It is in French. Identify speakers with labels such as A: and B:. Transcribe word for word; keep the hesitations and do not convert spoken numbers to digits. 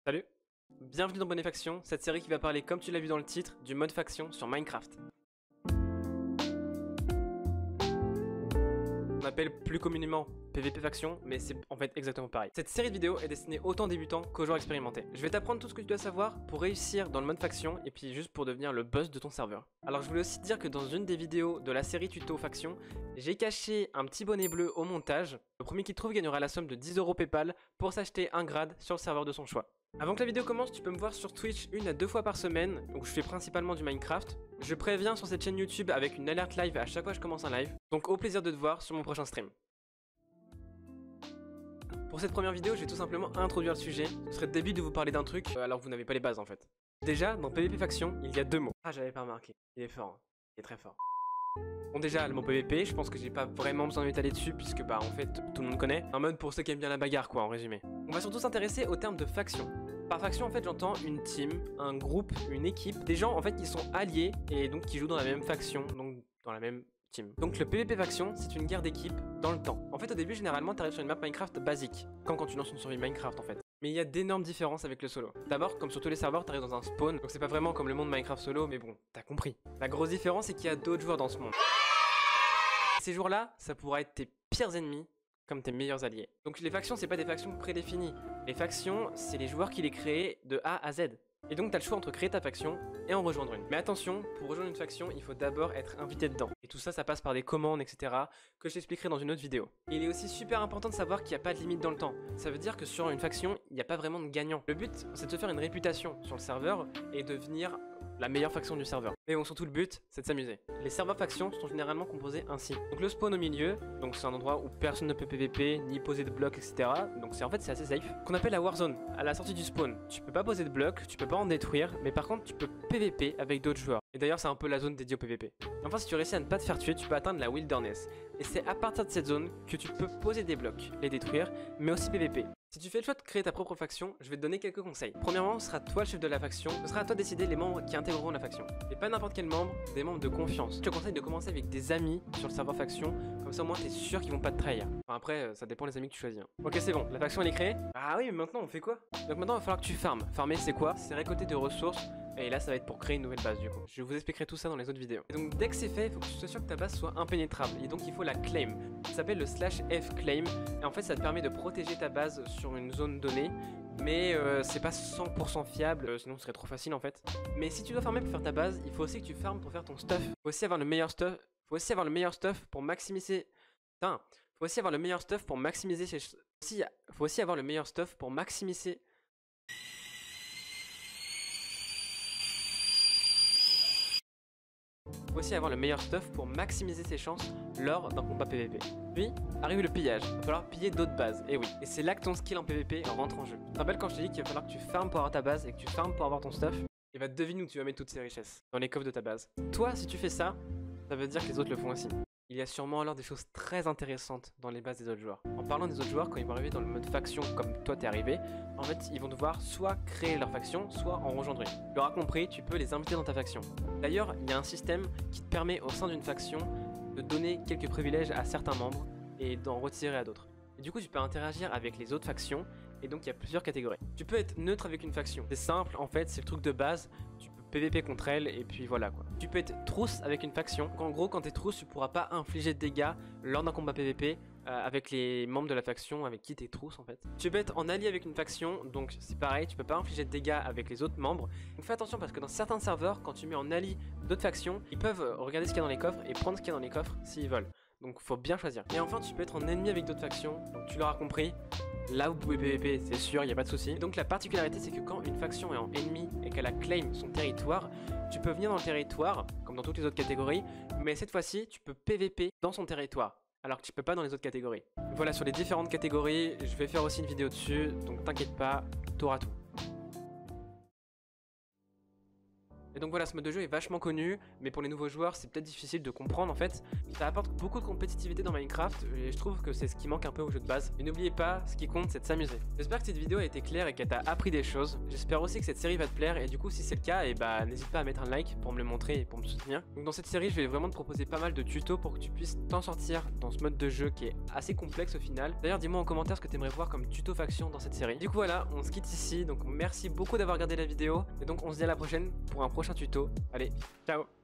A: Salut, bienvenue dans Bonne Faction, cette série qui va parler, comme tu l'as vu dans le titre, du mode faction sur Minecraft. On appelle plus communément P V P faction, mais c'est en fait exactement pareil. Cette série de vidéos est destinée autant aux débutants qu'aux joueurs expérimentés. Je vais t'apprendre tout ce que tu dois savoir pour réussir dans le mode faction et puis juste pour devenir le boss de ton serveur. Alors je voulais aussi te dire que dans une des vidéos de la série tuto faction, j'ai caché un petit bonnet bleu au montage. Le premier qui le trouve gagnera la somme de dix euros PayPal pour s'acheter un grade sur le serveur de son choix. Avant que la vidéo commence, tu peux me voir sur Twitch une à deux fois par semaine, où je fais principalement du Minecraft. Je préviens sur cette chaîne YouTube avec une alerte live à chaque fois que je commence un live, donc au plaisir de te voir sur mon prochain stream. Pour cette première vidéo, je vais tout simplement introduire le sujet. Ce serait débile de vous parler d'un truc alors que vous n'avez pas les bases en fait. Déjà, dans P V P faction, il y a deux mots. Ah, j'avais pas remarqué. Il est fort, hein. Il est très fort. Bon, déjà, le mot P V P, je pense que j'ai pas vraiment besoin de m'étaler dessus puisque bah en fait tout le monde connaît. Un mode pour ceux qui aiment bien la bagarre quoi en résumé. On va surtout s'intéresser au terme de faction. Par faction en fait j'entends une team, un groupe, une équipe, des gens en fait qui sont alliés et donc qui jouent dans la même faction, donc dans la même team. Donc le P V P faction c'est une guerre d'équipe dans le temps. En fait au début généralement t'arrives sur une map Minecraft basique, comme quand tu lances une survie Minecraft en fait. Mais il y a d'énormes différences avec le solo. D'abord, comme sur tous les serveurs, t'arrives dans un spawn, donc c'est pas vraiment comme le monde Minecraft solo, mais bon, t'as compris. La grosse différence c'est qu'il y a d'autres joueurs dans ce monde. Ces jours-là, ça pourra être tes pires ennemis comme tes meilleurs alliés. Donc les factions, c'est pas des factions prédéfinies. Les factions, c'est les joueurs qui les créent de A à Z. Et donc t'as le choix entre créer ta faction et en rejoindre une. Mais attention, pour rejoindre une faction, il faut d'abord être invité dedans. Et tout ça, ça passe par des commandes, et cetera, que je t'expliquerai dans une autre vidéo. Et il est aussi super important de savoir qu'il n'y a pas de limite dans le temps. Ça veut dire que sur une faction, il n'y a pas vraiment de gagnant. Le but, c'est de se faire une réputation sur le serveur et devenir la meilleure faction du serveur. Mais bon, surtout le but, c'est de s'amuser. Les serveurs factions sont généralement composés ainsi. Donc le spawn au milieu, donc c'est un endroit où personne ne peut P V P, ni poser de blocs, et cetera. Donc c'est en fait c'est assez safe. Qu'on appelle la warzone. À la sortie du spawn, tu peux pas poser de blocs, tu peux pas en détruire, mais par contre tu peux P V P avec d'autres joueurs. Et d'ailleurs c'est un peu la zone dédiée au P V P. Et enfin si tu réussis à ne pas te faire tuer, tu peux atteindre la wilderness. Et c'est à partir de cette zone que tu peux poser des blocs, les détruire, mais aussi P V P. Si tu fais le choix de créer ta propre faction, je vais te donner quelques conseils. Premièrement, ce sera toi le chef de la faction, ce sera à toi de décider les membres qui intégreront la faction. Et pas n'importe quel membre, des membres de confiance. Je te conseille de commencer avec des amis sur le serveur faction, comme ça au moins t'es sûr qu'ils vont pas te trahir. Enfin après, ça dépend des amis que tu choisis. Hein. Ok c'est bon, la faction elle est créée. Ah oui mais maintenant on fait quoi? Donc maintenant il va falloir que tu farmes. Farmer c'est quoi? C'est récolter des ressources. Et là ça va être pour créer une nouvelle base du coup. Je vous expliquerai tout ça dans les autres vidéos. Et donc dès que c'est fait, il faut que tu sois sûr que ta base soit impénétrable. Et donc il faut la claim. Ça s'appelle le slash F claim. Et en fait ça te permet de protéger ta base sur une zone donnée. Mais euh, c'est pas cent pour cent fiable, euh, sinon ce serait trop facile en fait. Mais si tu dois farmer pour faire ta base, il faut aussi que tu farmes pour faire ton stuff. Faut aussi avoir le meilleur stuff. Faut aussi avoir le meilleur stuff pour maximiser. Putain, faut aussi avoir le meilleur stuff pour maximiser ses. Aussi, faut aussi avoir le meilleur stuff pour maximiser. Faut aussi avoir le meilleur stuff pour maximiser ses chances lors d'un combat P V P. Puis arrive le pillage, il va falloir piller d'autres bases, et oui. Et c'est là que ton skill en P V P rentre en jeu. Tu te rappelles quand je t'ai dit qu'il va falloir que tu farmes pour avoir ta base et que tu farmes pour avoir ton stuff? Et va deviner où tu vas mettre toutes ces richesses, dans les coffres de ta base. Toi, si tu fais ça, ça veut dire que les autres le font aussi. Il y a sûrement alors des choses très intéressantes dans les bases des autres joueurs. En parlant des autres joueurs, quand ils vont arriver dans le mode faction comme toi t'es arrivé, en fait ils vont devoir soit créer leur faction, soit en rejoindre une. Tu l'auras compris, tu peux les inviter dans ta faction. D'ailleurs, il y a un système qui te permet au sein d'une faction de donner quelques privilèges à certains membres et d'en retirer à d'autres. Et du coup tu peux interagir avec les autres factions et donc il y a plusieurs catégories. Tu peux être neutre avec une faction. C'est simple en fait, c'est le truc de base. Tu peux P V P contre elle et puis voilà quoi. Tu peux être trousse avec une faction. Donc en gros quand t'es trousse tu pourras pas infliger de dégâts lors d'un combat P V P euh, avec les membres de la faction avec qui t'es trousse en fait. Tu peux être en allié avec une faction, donc c'est pareil, tu peux pas infliger de dégâts avec les autres membres. Donc fais attention parce que dans certains serveurs quand tu mets en allié d'autres factions, ils peuvent regarder ce qu'il y a dans les coffres et prendre ce qu'il y a dans les coffres s'ils veulent. Donc faut bien choisir. Et enfin tu peux être en ennemi avec d'autres factions, donc tu l'auras compris. Là vous pouvez P V P, c'est sûr, il n'y a pas de souci. Donc la particularité c'est que quand une faction est en ennemi et qu'elle a claim son territoire, tu peux venir dans le territoire, comme dans toutes les autres catégories, mais cette fois-ci tu peux P V P dans son territoire, alors que tu peux pas dans les autres catégories. Voilà sur les différentes catégories, je vais faire aussi une vidéo dessus, donc t'inquiète pas, t'auras tout. Et donc voilà, ce mode de jeu est vachement connu, mais pour les nouveaux joueurs, c'est peut-être difficile de comprendre en fait. Ça apporte beaucoup de compétitivité dans Minecraft, et je trouve que c'est ce qui manque un peu au jeu de base. Et n'oubliez pas, ce qui compte, c'est de s'amuser. J'espère que cette vidéo a été claire et qu'elle t'a appris des choses. J'espère aussi que cette série va te plaire, et du coup, si c'est le cas, et bah n'hésite pas à mettre un like pour me le montrer et pour me soutenir. Donc dans cette série, je vais vraiment te proposer pas mal de tutos pour que tu puisses t'en sortir dans ce mode de jeu qui est assez complexe au final. D'ailleurs, dis-moi en commentaire ce que tu aimerais voir comme tuto faction dans cette série. Du coup voilà, on se quitte ici, donc merci beaucoup d'avoir regardé la vidéo, et donc on se dit à la prochaine pour un prochain tuto. Allez, ciao!